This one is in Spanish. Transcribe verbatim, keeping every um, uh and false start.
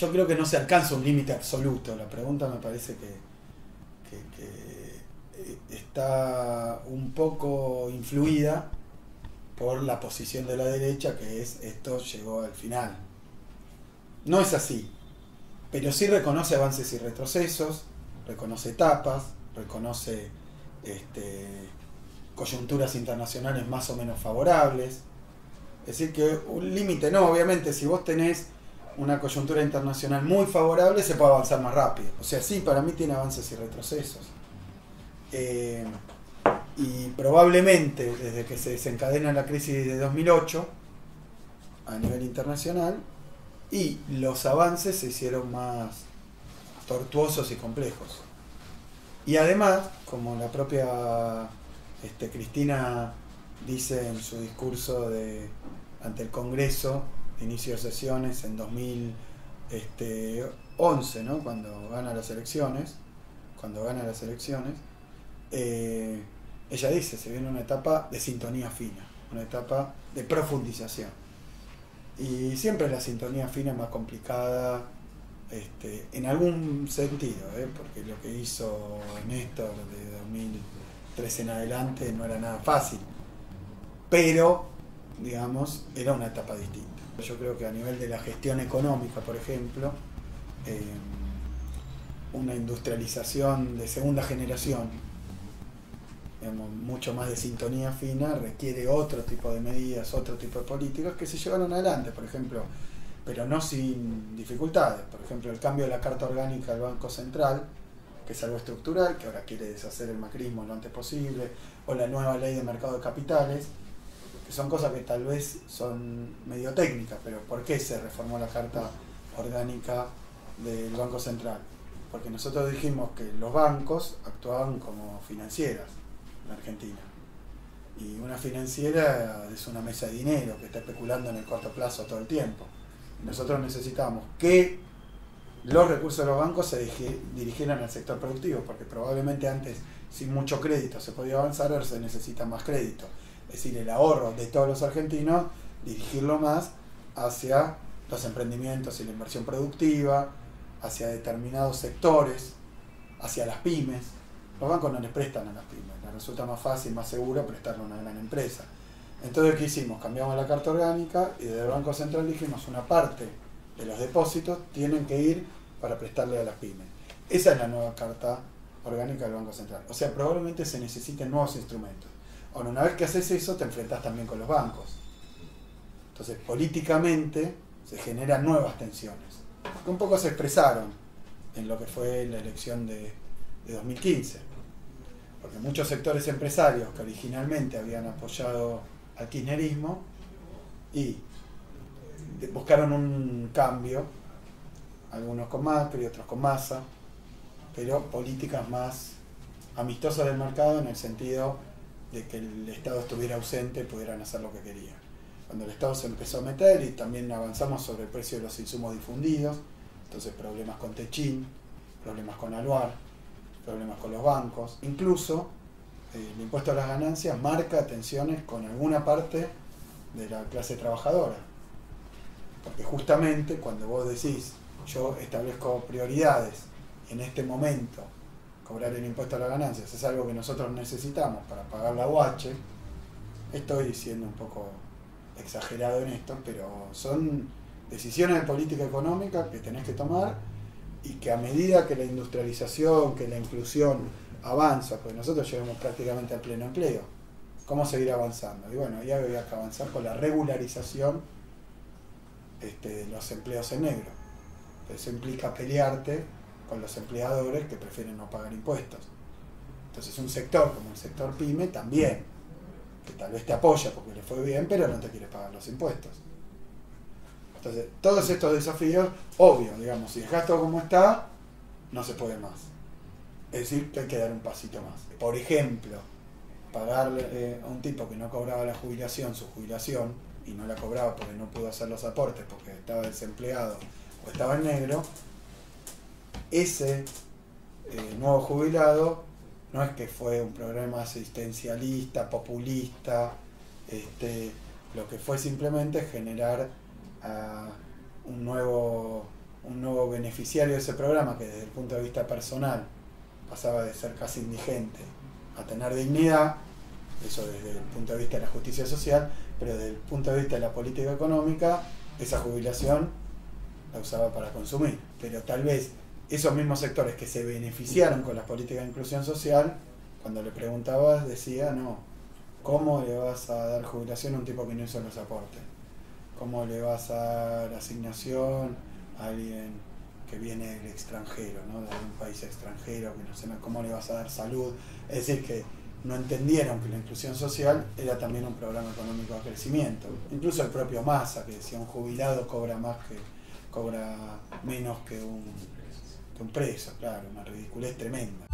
yo creo que no se alcanza un límite absoluto. La pregunta me parece que, que, que está un poco influida por la posición de la derecha, que es esto llegó al final. No es así, pero sí reconoce avances y retrocesos, reconoce etapas, reconoce este, coyunturas internacionales más o menos favorables. Es decir, que un límite no, obviamente, si vos tenés una coyuntura internacional muy favorable, se puede avanzar más rápido. O sea, sí, para mí tiene avances y retrocesos. Eh, y probablemente, desde que se desencadena la crisis de dos mil ocho, a nivel internacional, y los avances se hicieron más tortuosos y complejos. Y además, como la propia este, Cristina dice en su discurso de, ante el Congreso, de inicio de sesiones en dos mil once, ¿no? Cuando gana las elecciones, cuando gana las elecciones, eh, ella dice, se viene una etapa de sintonía fina, una etapa de profundización. Y siempre la sintonía fina es más complicada, este, en algún sentido, ¿eh? Porque lo que hizo Néstor de dos mil trece en adelante no era nada fácil, pero, digamos, era una etapa distinta. Yo creo que a nivel de la gestión económica, por ejemplo, eh, una industrialización de segunda generación, digamos, mucho más de sintonía fina, requiere otro tipo de medidas, otro tipo de políticas que se llevaron adelante, por ejemplo, pero no sin dificultades. Por ejemplo, el cambio de la Carta Orgánica del Banco Central, que es algo estructural, que ahora quiere deshacer el macrismo lo antes posible, o la nueva ley de mercado de capitales, que son cosas que tal vez son medio técnicas, pero ¿por qué se reformó la Carta Orgánica del Banco Central? Porque nosotros dijimos que los bancos actuaban como financieras en Argentina. Y una financiera es una mesa de dinero que está especulando en el corto plazo todo el tiempo. Nosotros necesitamos que los recursos de los bancos se dirigieran al sector productivo, porque probablemente antes, sin mucho crédito, se podía avanzar, ahora se necesita más crédito. Es decir, el ahorro de todos los argentinos, dirigirlo más hacia los emprendimientos y la inversión productiva, hacia determinados sectores, hacia las pymes. Los bancos no les prestan a las pymes, les resulta más fácil, más seguro prestarle a una gran empresa. Entonces, ¿qué hicimos? Cambiamos la Carta Orgánica y desde el Banco Central dijimos una parte de los depósitos tienen que ir para prestarle a las pymes. Esa es la nueva Carta Orgánica del Banco Central. O sea, probablemente se necesiten nuevos instrumentos. Ahora, una vez que haces eso, te enfrentas también con los bancos. Entonces, políticamente se generan nuevas tensiones, que un poco se expresaron en lo que fue la elección de, de dos mil quince. Porque muchos sectores empresarios que originalmente habían apoyado al kirchnerismo y buscaron un cambio, algunos con Macri, otros con Massa, pero políticas más amistosas del mercado en el sentido de que el Estado estuviera ausente y pudieran hacer lo que querían. Cuando el Estado se empezó a meter y también avanzamos sobre el precio de los insumos difundidos, entonces problemas con Techin, problemas con Aluar, problemas con los bancos, incluso eh, el impuesto a las ganancias marca tensiones con alguna parte de la clase trabajadora. Porque justamente cuando vos decís, yo establezco prioridades, en este momento cobrar el impuesto a las ganancias es algo que nosotros necesitamos para pagar la U H, estoy siendo un poco exagerado en esto, pero son decisiones de política económica que tenés que tomar y que a medida que la industrialización, que la inclusión avanza, porque nosotros llegamos prácticamente al pleno empleo, ¿cómo seguir avanzando? Y bueno, ya había que avanzar con la regularización este, de los empleos en negro. Eso implica pelearte con los empleadores que prefieren no pagar impuestos. Entonces un sector como el sector pyme también, que tal vez te apoya porque le fue bien, pero no te quiere pagar los impuestos. Entonces, todos estos desafíos, obvio, digamos, si dejas todo como está, no se puede más. Es decir, que hay que dar un pasito más. Por ejemplo, pagarle eh, a un tipo que no cobraba la jubilación, su jubilación, y no la cobraba porque no pudo hacer los aportes, porque estaba desempleado o estaba en negro, ese eh, nuevo jubilado no es que fue un programa asistencialista, populista, este, lo que fue simplemente generar uh, un nuevo un nuevo beneficiario de ese programa que desde el punto de vista personal pasaba de ser casi indigente a tener dignidad, eso desde el punto de vista de la justicia social, pero desde el punto de vista de la política económica, esa jubilación la usaba para consumir. Pero tal vez esos mismos sectores que se beneficiaron con las políticas de inclusión social, cuando le preguntabas decía, no, ¿cómo le vas a dar jubilación a un tipo que no hizo los aportes? ¿Cómo le vas a dar asignación a alguien que viene del extranjero, ¿no? De un país extranjero, que no sé, ¿cómo le vas a dar salud? Es decir, que no entendieron que la inclusión social era también un programa económico de crecimiento. Incluso el propio Massa, que decía un jubilado cobra más que cobra menos que un, que un preso, claro, una ridiculez tremenda.